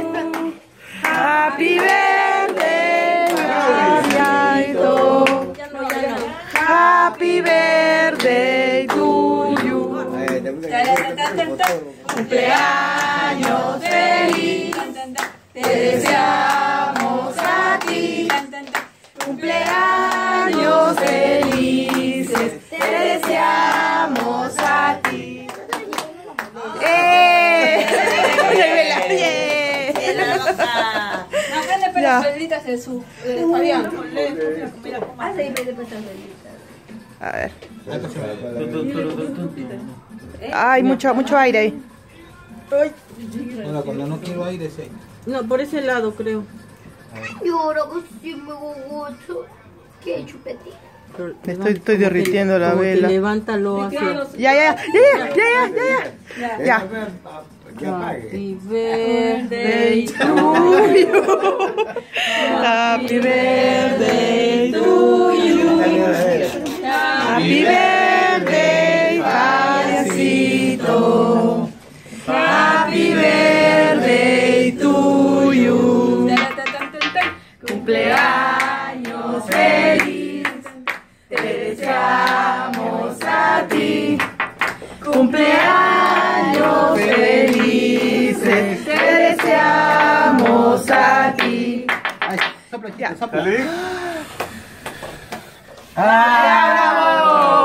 Happy birthday, Marianito. Happy birthday to you. Cumpleaños feliz. Te deseamos a ti. Cumpleaños felices. Te deseamos a ti. A ver. Ay, mucho aire ahí. Bueno, cuando no quiero aire, sí. No, por ese lado creo. Yo ahora que sí me gusta. ¿Qué chupetín? Estoy derritiendo la vela. Levántalo hacia. Ya. Happy birthday to you. Happy birthday to you. Happy birthday, Mariancito. Happy birthday to you. Cumpleaños feliz. Te deseamos a ti. Cumpleaños felices. Te deseamos a ti. Sopla, sopla. ¡Bravo!